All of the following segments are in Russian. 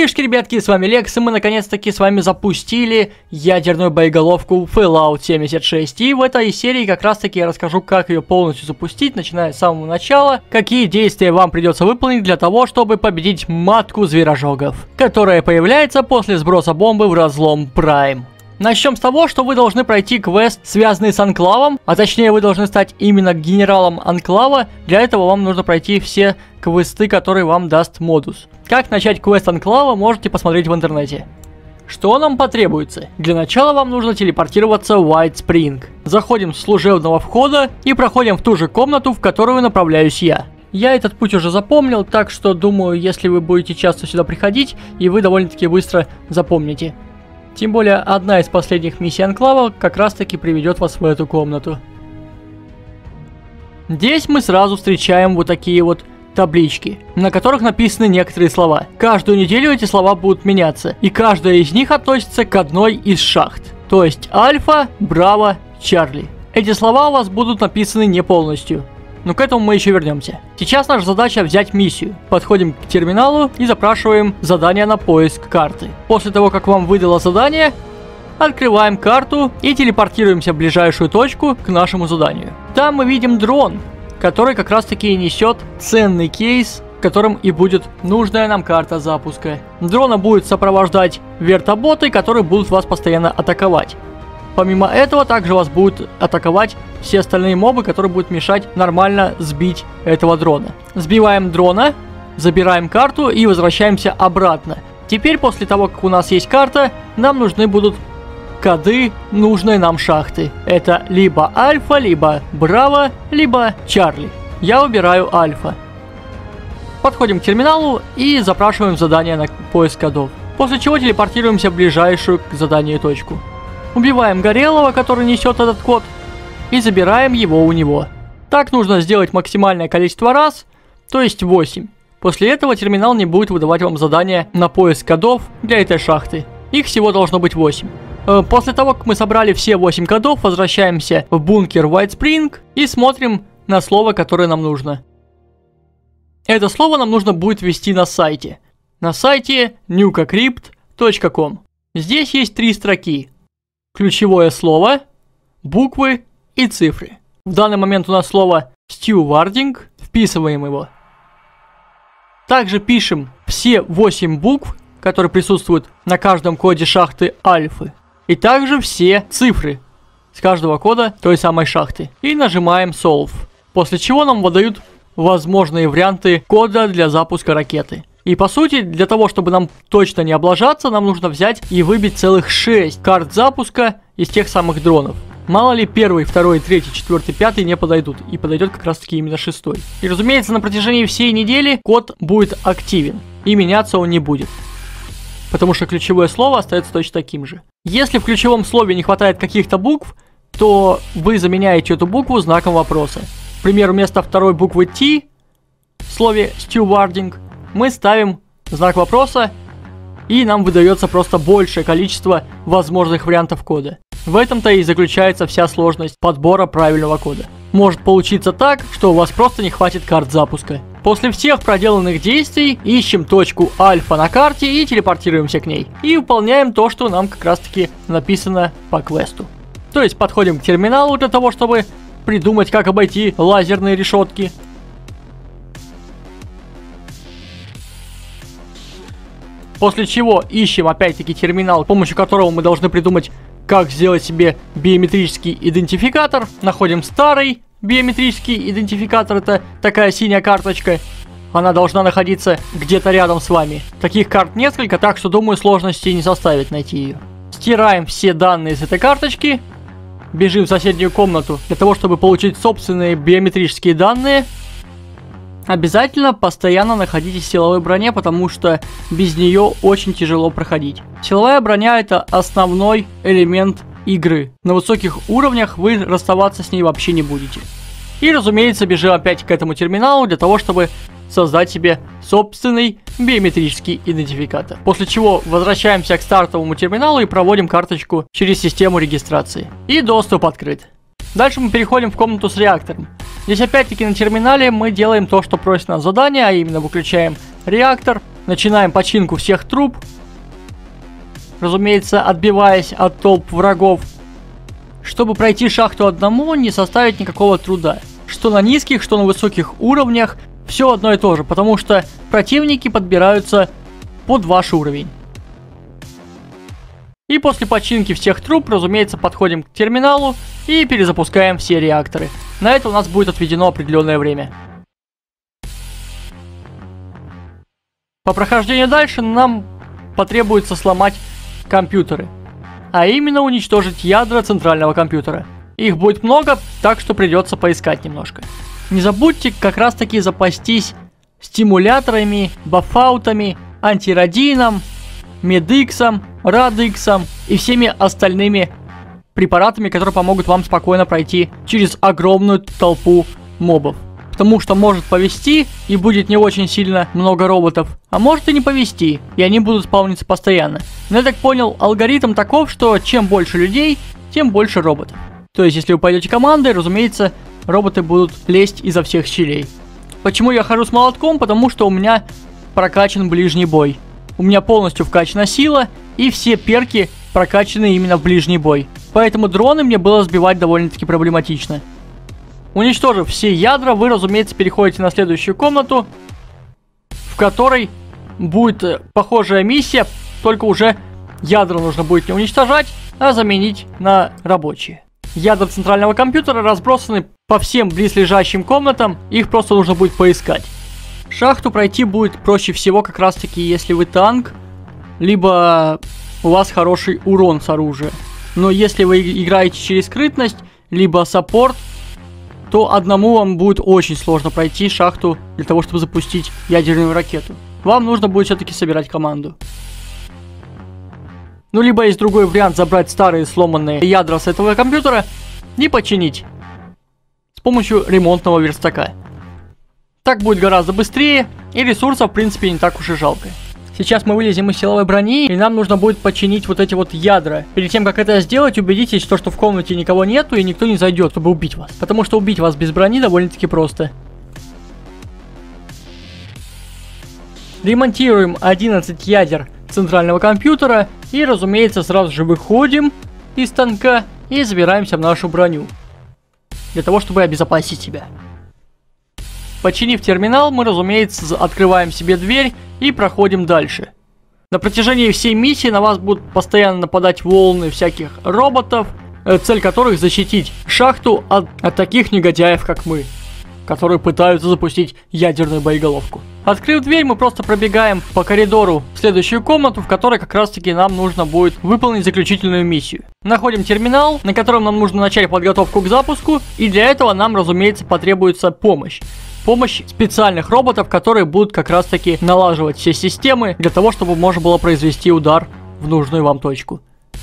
Привет, ребятки, с вами Лекс, и мы наконец-таки с вами запустили ядерную боеголовку Fallout 76. И в этой серии как раз-таки я расскажу, как ее полностью запустить, начиная с самого начала, какие действия вам придется выполнить для того, чтобы победить матку зверожогов, которая появляется после сброса бомбы в разлом Prime. Начнем с того, что вы должны пройти квест, связанный с Анклавом, а точнее вы должны стать именно генералом Анклава. Для этого вам нужно пройти все квесты, которые вам даст модус. Как начать квест Анклава, можете посмотреть в интернете. Что нам потребуется? Для начала вам нужно телепортироваться в White Spring. Заходим с служебного входа и проходим в ту же комнату, в которую направляюсь я. Я этот путь уже запомнил, так что думаю, если вы будете часто сюда приходить, и вы довольно-таки быстро запомните. Тем более, одна из последних миссий Анклава как раз-таки приведет вас в эту комнату. Здесь мы сразу встречаем вот такие вот таблички, на которых написаны некоторые слова. Каждую неделю эти слова будут меняться, и каждая из них относится к одной из шахт. То есть Альфа, Браво, Чарли. Эти слова у вас будут написаны не полностью. Но к этому мы еще вернемся. Сейчас наша задача взять миссию. Подходим к терминалу и запрашиваем задание на поиск карты. После того, как вам выдало задание, открываем карту и телепортируемся в ближайшую точку к нашему заданию. Там мы видим дрон, который как раз таки и несет ценный кейс, которым и будет нужная нам карта запуска. Дрона будет сопровождать вертоботы, которые будут вас постоянно атаковать. Помимо этого, также вас будут атаковать все остальные мобы, которые будут мешать нормально сбить этого дрона. Сбиваем дрона, забираем карту и возвращаемся обратно. Теперь, после того, как у нас есть карта, нам нужны будут коды нужной нам шахты. Это либо Альфа, либо Браво, либо Чарли. Я выбираю Альфа. Подходим к терминалу и запрашиваем задание на поиск кодов. После чего телепортируемся в ближайшую к заданию точку. Убиваем Горелого, который несет этот код, и забираем его у него. Так нужно сделать максимальное количество раз, то есть 8. После этого терминал не будет выдавать вам задания на поиск кодов для этой шахты. Их всего должно быть 8. После того, как мы собрали все 8 кодов, возвращаемся в бункер White Spring и смотрим на слово, которое нам нужно. Это слово нам нужно будет ввести на сайте. На сайте nukacrypt.com. Здесь есть 3 строки. Ключевое слово, буквы и цифры. В данный момент у нас слово stewarding, вписываем его. Также пишем все 8 букв, которые присутствуют на каждом коде шахты Альфы. И также все цифры с каждого кода той самой шахты. И нажимаем Solve. После чего нам выдают возможные варианты кода для запуска ракеты. И по сути, для того, чтобы нам точно не облажаться, нам нужно взять и выбить целых 6 карт запуска из тех самых дронов. Мало ли 1, 2, 3, 4, 5 не подойдут. И подойдет как раз таки именно 6. И разумеется, на протяжении всей недели код будет активен. И меняться он не будет. Потому что ключевое слово остается точно таким же. Если в ключевом слове не хватает каких-то букв, то вы заменяете эту букву знаком вопроса. К примеру, вместо второй буквы T в слове stewarding мы ставим знак вопроса, и нам выдается просто большее количество возможных вариантов кода. В этом-то и заключается вся сложность подбора правильного кода. Может получиться так, что у вас просто не хватит карт запуска. После всех проделанных действий ищем точку Альфа на карте и телепортируемся к ней. И выполняем то, что нам как раз таки написано по квесту. То есть подходим к терминалу для того, чтобы придумать, как обойти лазерные решетки. После чего ищем опять-таки терминал, с помощью которого мы должны придумать, как сделать себе биометрический идентификатор. Находим старый биометрический идентификатор, это такая синяя карточка. Она должна находиться где-то рядом с вами. Таких карт несколько, так что думаю, сложности не составит найти ее. Стираем все данные с этой карточки. Бежим в соседнюю комнату для того, чтобы получить собственные биометрические данные. Обязательно постоянно находитесь в силовой броне, потому что без нее очень тяжело проходить. Силовая броня — это основной элемент игры. На высоких уровнях вы расставаться с ней вообще не будете. И, разумеется, бежим опять к этому терминалу для того, чтобы создать себе собственный биометрический идентификатор. После чего возвращаемся к стартовому терминалу и проводим карточку через систему регистрации. И доступ открыт. Дальше мы переходим в комнату с реактором. Здесь опять-таки на терминале мы делаем то, что просит нас задание, а именно выключаем реактор начинаем починку всех труб. Разумеется, отбиваясь от толп врагов. Чтобы пройти шахту одному, не составит никакого труда. Что на низких, что на высоких уровнях, все одно и то же, потому что противники подбираются под ваш уровень. И после починки всех труб, разумеется, подходим к терминалу и перезапускаем все реакторы. На это у нас будет отведено определенное время. По прохождению дальше нам потребуется сломать компьютеры. А именно уничтожить ядра центрального компьютера. Их будет много, так что придется поискать немножко. Не забудьте как раз таки запастись стимуляторами, бафаутами, антирадином, медиксом, радиксом и всеми остальными препаратами, которые помогут вам спокойно пройти через огромную толпу мобов. Потому что может повезти и будет не очень сильно много роботов, а может и не повезти, и они будут спавниться постоянно. Но я так понял, алгоритм таков, что чем больше людей, тем больше роботов. То есть, если вы пойдете командой, разумеется, роботы будут лезть изо всех щелей. Почему я хожу с молотком? Потому что у меня прокачан ближний бой. У меня полностью вкачана сила, и все перки прокачаны именно в ближний бой. Поэтому дроны мне было сбивать довольно-таки проблематично. Уничтожив все ядра, вы, разумеется, переходите на следующую комнату, в которой будет похожая миссия, только уже ядра нужно будет не уничтожать, а заменить на рабочие. Ядра центрального компьютера разбросаны по всем близлежащим комнатам, их просто нужно будет поискать. Шахту пройти будет проще всего как раз таки, если вы танк, либо у вас хороший урон с оружия. Но если вы играете через скрытность, либо саппорт, то одному вам будет очень сложно пройти шахту для того, чтобы запустить ядерную ракету. Вам нужно будет все-таки собирать команду. Ну, либо есть другой вариант: забрать старые сломанные ядра с этого компьютера и починить с помощью ремонтного верстака. Так будет гораздо быстрее, и ресурсов, в принципе, не так уж и жалко. Сейчас мы вылезем из силовой брони, и нам нужно будет починить вот эти вот ядра. Перед тем, как это сделать, убедитесь, что в комнате никого нету и никто не зайдет, чтобы убить вас. Потому что убить вас без брони довольно-таки просто. Ремонтируем 11 ядер центрального компьютера и, разумеется, сразу же выходим из танка и забираемся в нашу броню. Для того, чтобы обезопасить себя. Починив терминал, мы, разумеется, открываем себе дверь и проходим дальше. На протяжении всей миссии на вас будут постоянно нападать волны всяких роботов, цель которых защитить шахту от таких негодяев, как мы, которые пытаются запустить ядерную боеголовку. Открыв дверь, мы просто пробегаем по коридору в следующую комнату, в которой как раз таки нам нужно будет выполнить заключительную миссию. Находим терминал, на котором нам нужно начать подготовку к запуску, и для этого нам, разумеется, потребуется помощь. Помощь специальных роботов, которые будут как раз таки налаживать все системы для того, чтобы можно было произвести удар в нужную вам точку.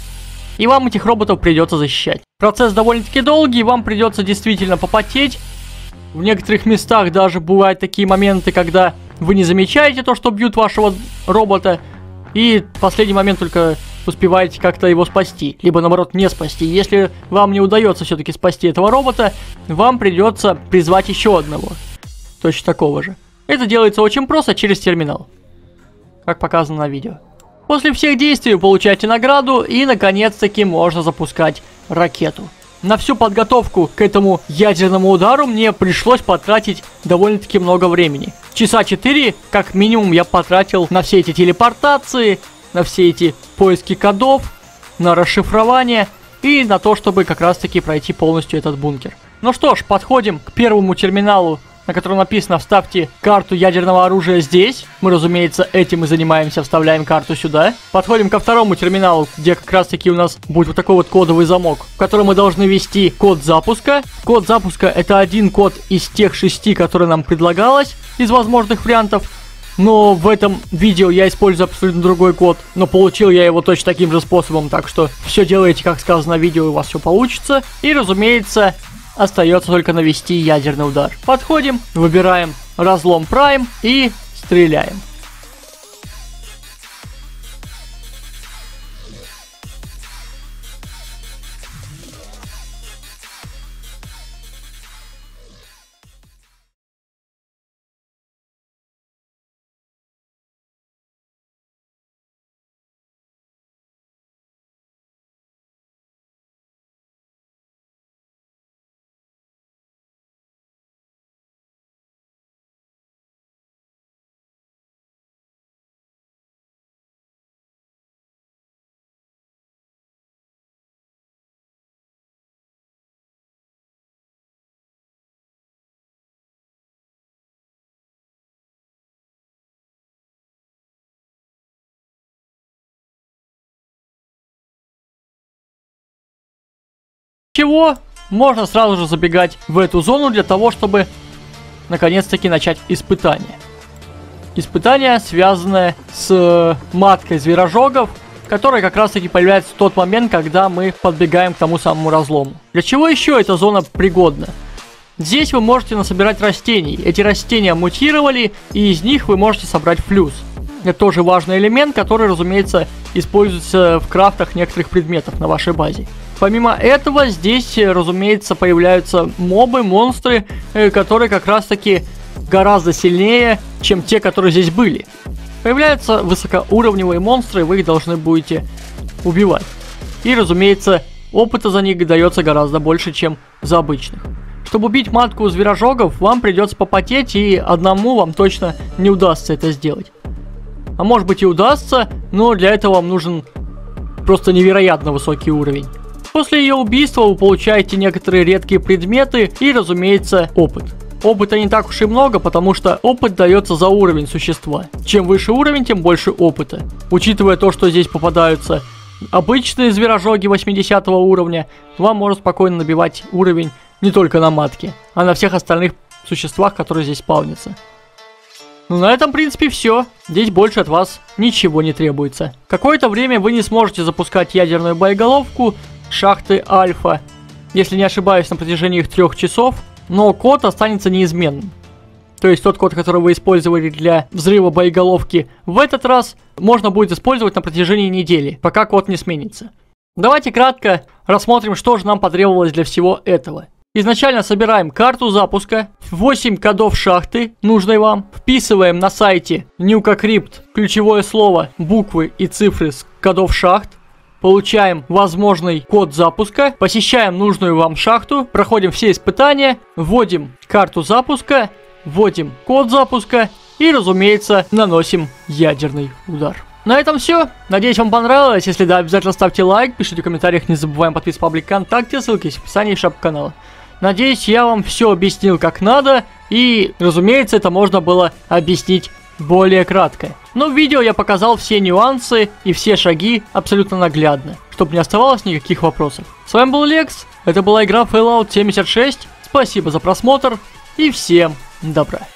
И вам этих роботов придется защищать. Процесс довольно-таки долгий, вам придется действительно попотеть. В некоторых местах даже бывают такие моменты, когда вы не замечаете то, что бьют вашего робота, и в последний момент только успеваете как-то его спасти, либо наоборот не спасти. Если вам не удается все-таки спасти этого робота, вам придется призвать еще одного. Точно такого же. Это делается очень просто через терминал, как показано на видео. После всех действий вы получаете награду, и наконец-таки можно запускать ракету. На всю подготовку к этому ядерному удару мне пришлось потратить довольно-таки много времени. Часа 4 как минимум я потратил на все эти телепортации, на все эти поиски кодов, на расшифрование и на то, чтобы как раз-таки пройти полностью этот бункер. Ну что ж, подходим к первому терминалу, на котором написано: вставьте карту ядерного оружия здесь. Мы, разумеется, этим и занимаемся, вставляем карту сюда. Подходим ко второму терминалу, где как раз таки у нас будет вот такой вот кодовый замок, в котором мы должны ввести код запуска. Код запуска — это один код из тех 6, которые нам предлагалось из возможных вариантов. Но в этом видео я использую абсолютно другой код, но получил я его точно таким же способом, так что все делайте, как сказано в видео, и у вас все получится. И, разумеется, остается только навести ядерный удар. Подходим, выбираем разлом Prime и стреляем. чего можно сразу же забегать в эту зону для того, чтобы наконец-таки начать испытание. Испытание, связанное с маткой зверожогов, которая как раз таки появляется в тот момент, когда мы подбегаем к тому самому разлому. Для чего еще эта зона пригодна? Здесь вы можете насобирать растений. Эти растения мутировали, и из них вы можете собрать флюс. Это тоже важный элемент, который, разумеется, используется в крафтах некоторых предметов на вашей базе. Помимо этого, здесь, разумеется, появляются мобы, монстры, которые как раз таки гораздо сильнее, чем те, которые здесь были. Появляются высокоуровневые монстры, вы их должны будете убивать. И, разумеется, опыта за них дается гораздо больше, чем за обычных. Чтобы убить матку зверожогов, вам придется попотеть, и одному вам точно не удастся это сделать. А может быть и удастся, но для этого вам нужен просто невероятно высокий уровень. После ее убийства вы получаете некоторые редкие предметы и, разумеется, опыт. Опыта не так уж и много, потому что опыт дается за уровень существа. Чем выше уровень, тем больше опыта. Учитывая то, что здесь попадаются обычные зверожоги 80 уровня, вам можно спокойно набивать уровень не только на матке, а на всех остальных существах, которые здесь спавнятся. Ну, на этом, в принципе, все. Здесь больше от вас ничего не требуется. Какое-то время вы не сможете запускать ядерную боеголовку шахты Альфа, если не ошибаюсь, на протяжении их 3 часов, но код останется неизменным. То есть тот код, который вы использовали для взрыва боеголовки в этот раз, можно будет использовать на протяжении недели, пока код не сменится. Давайте кратко рассмотрим, что же нам потребовалось для всего этого. Изначально собираем карту запуска, 8 кодов шахты, нужной вам. Вписываем на сайте NukaCrypt ключевое слово, буквы и цифры с кодов шахт. Получаем возможный код запуска, посещаем нужную вам шахту, проходим все испытания, вводим карту запуска, вводим код запуска и, разумеется, наносим ядерный удар. На этом все. Надеюсь, вам понравилось. Если да, обязательно ставьте лайк, пишите в комментариях, не забываем подписываться в паблик ВКонтакте, ссылки есть в описании и в шапке канала. Надеюсь, я вам все объяснил как надо, и, разумеется, это можно было объяснить более кратко. Но в видео я показал все нюансы и все шаги абсолютно наглядно, чтобы не оставалось никаких вопросов. С вами был Лекс, это была игра Fallout 76, спасибо за просмотр и всем добра.